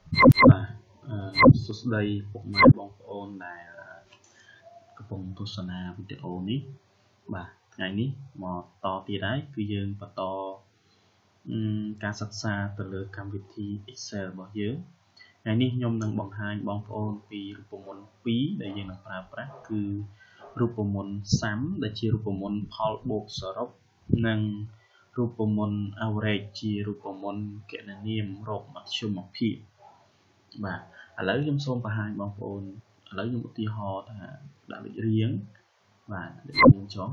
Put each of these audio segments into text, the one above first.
សួស្តីពុកម៉ែបងប្អូនដែលកំពុងទស្សនាវីដេអូនេះបាទថ្ងៃនេះមកតទៀតហើយគឺយើងបន្តការសិក្សាទៅលើកម្មវិធី Excel របស់យើងថ្ងៃនេះខ្ញុំនឹងបង្ហាញបងប្អូនពីរូបមន្ត2ដែលយើងនឹងប្រើប្រាស់គឺរូបមន្ត sum ដែលជារូបមន្តផលបូកសរុបនិងរូបមន្ត average ជារូបមន្តគណនាមរកមធ្យមភាពបាទឥឡូវខ្ញុំសូមបង្ហាញបងប្អូនឥឡូវខ្ញុំឧទាហរណ៍ថាដាក់លេខរៀងបាទលេខរៀងចុះ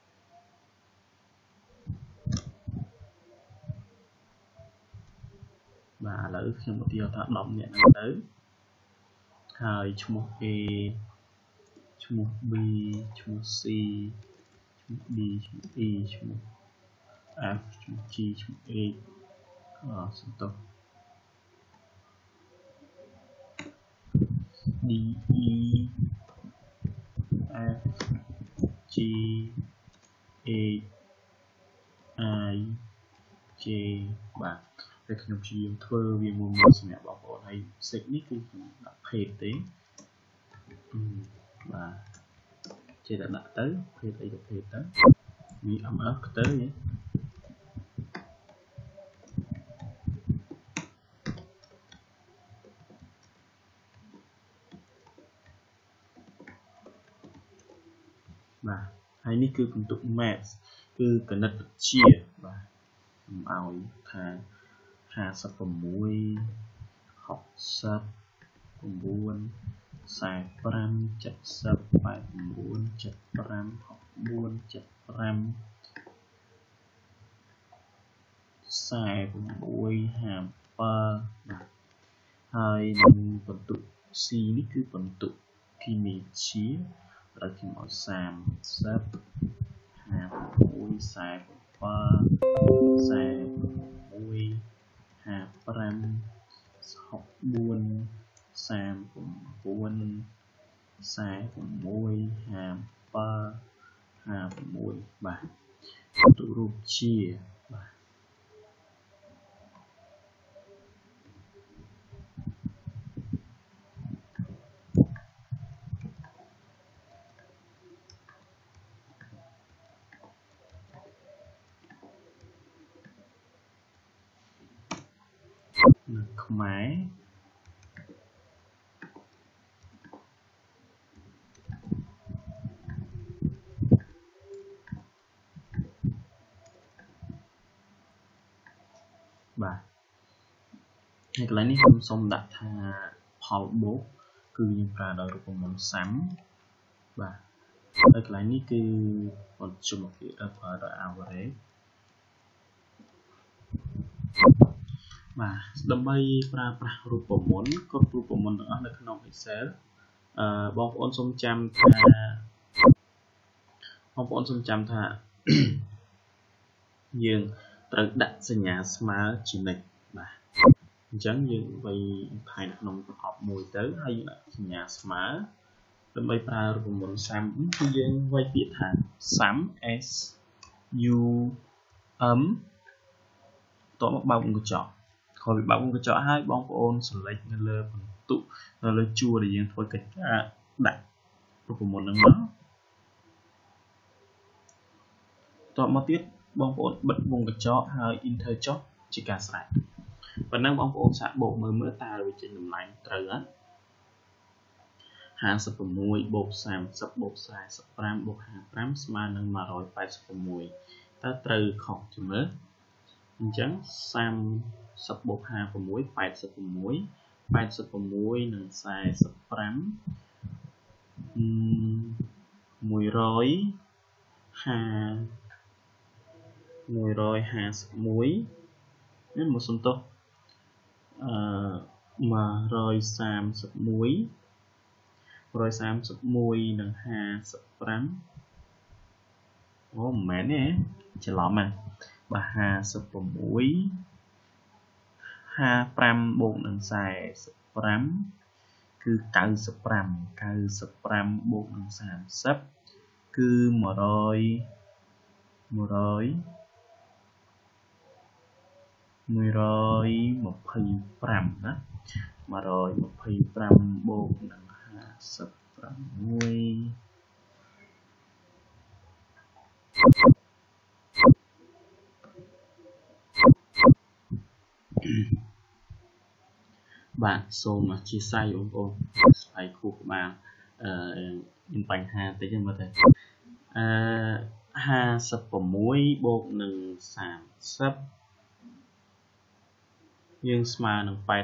បាទឥឡូវខ្ញុំឧទាហរណ៍ថា10នាក់ហ្នឹងទៅហើយឈ្មោះ A ឈ្មោះ B ឈ្មោះ C ឈ្មោះ D ឈ្មោះ E ឈ្មោះ F ឈ្មោះ G ឈ្មោះ H សំទោស D E F G H I J បាទតែខ្ញុំព្យាយាមធ្វើវាមួយសម្រាប់បងប្អូនហើយសេចនេះគឺដាក់ភេទទេបាទចេះតែដាក់ទៅភេទអីទៅភេទទៅវា MF ទៅបាទហើយនេះគឺពិន្ទុ Maths គឺគណិតវិទ្យាបាទខ្ញុំឲ្យថា56 60 9 45 70 89 75 64 75 46 57បាទហើយនឹងបន្ទុក C នេះគឺបន្ទុកគីមីវិទ្យាដល់ខ្ញុំឲ្យ30 56 បាទបន្ទុករូបជាបាទខ្មែរបាទហើយកន្លែងនេះខ្ញុំសូមដាក់ថាផលបូកគឺយើងប្រើដោយរូបមន្ត sum បាទហើយកន្លែងនេះគឺបញ្ជុំភាពប្រើដោយ average បាទដើម្បីប្រើប្រាស់រូបមន្តគ្រប់រូបមន្តទាំងអស់នៅក្នុង Excel បងប្អូនសូមចាំថាយើងត្រូវដាក់សញ្ញាស្មើជានិច្ចបាទអញ្ចឹងយើងវាយថែក្នុងប្រអប់មួយទៅហើយយើងដាក់សញ្ញាស្មើដើម្បីប្រើរូបមន្ត sum គឺយើងវាយពាក្យថា sum s u m តមកបើកវងកញ្ចក់ក្រោយពីបើកវងកញ្ចក់ហើយបងប្អូន select នៅលើបន្ទុកនៅលើជួរដែលយើងធ្វើកិច្ចការដាក់រូបមន្តហ្នឹងតមកទៀតបងប្អូនបិទវងកញ្ចក់ហើយ enter ចុះជាការស្រេចប៉ុណ្ណឹងបងប្អូនសាកបូកមើលតើវាចេញតម្លៃត្រូវអត់56បូក30បូក45បូក55ស្មើនឹង186តើត្រូវខុសទេមើលអញ្ចឹង30បូក56 86 86និង45 151នេះមកសំទោស131និង55អូមិនមែនទេច្រឡំហ្នឹងបាទ56 55បូកនឹង45គឺ95បូកនឹង30គឺ125ណា 125 បូកនឹង 56 បាទសូមអធិស្ឋានបងប្អូនស្វ័យគូក្បាលមានបញ្ហាតិចមើលទៅ56 បូកនឹង 30 យើងស្មើនឹង 86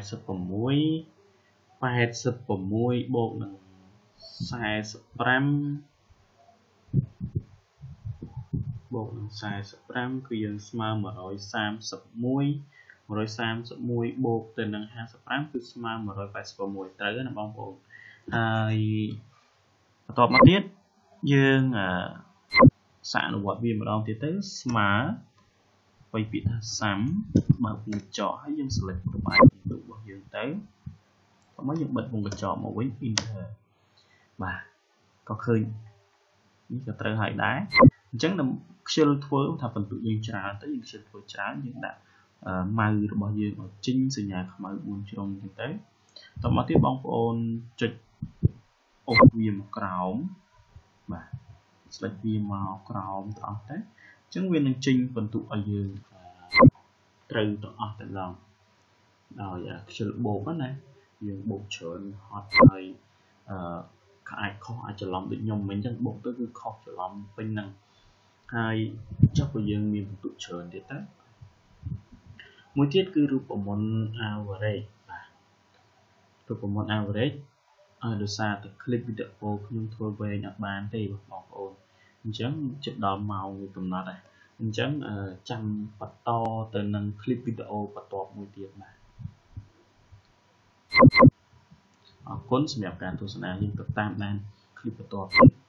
បូកនឹង 45 បូកនឹង 45 គឺយើងស្មើ 131 បូកទៅនឹង 55 គឺស្មើ 186 ត្រូវណាបងប្អូនហើយបន្ទាប់មកទៀតយើងសាកអនុវត្តវាម្ដងទៀតទៅស្មើបើពាក្យថា sum បើកវងកញ្ចក់ហើយយើង select ប្រមាណពិន្ទុរបស់យើងទៅបន្ទាប់មកយើងបិទវងកញ្ចក់មកវិញ enter បាទក៏ឃើញនេះក៏ត្រូវហើយដែរអញ្ចឹងខ្ជិលធ្វើថាបន្ទុកយើងច្រើនទៅយើងខ្ជិលធ្វើច្រើនយើងដាក់ម៉ៅរបស់យើងឲ្យចេញសញ្ញាខ្មៅ 4 ជ្រុងអញ្ចឹងទៅតមកទៀតបងប្អូនចុចអូសវាមកក្រោមបាទ select វាមកក្រោមទាំងអស់ទៅអញ្ចឹងវានឹងចេញបន្ទុកឲ្យយើងត្រូវទាំងអស់តែម្ដងដោយខ្ជិលបូកណាយើងបូកច្រើនហត់ហើយអាចខុសអាចច្រឡំដូចខ្ញុំមិញអញ្ចឹងបូកទៅគឺខុសច្រឡំពេញហ្នឹងហើយចុះបើយើងមានបន្ទុកច្រើនទៀតទៅមួយទៀតគឺរូបមន្ត average បាទរូបមន្ត average ដោយសារតែ clip វីដេអូខ្ញុំធ្វើវែងអត់បានទេបងប្អូនអញ្ចឹងជិតដល់ម៉ោងកំណត់ហើយអញ្ចឹងចាំបន្តទៅនឹង clip វីដេអូបន្ទាប់មួយទៀតបាទអរគុណសម្រាប់ការទស្សនាយើងទៅតាមដាន clip បន្ទាប់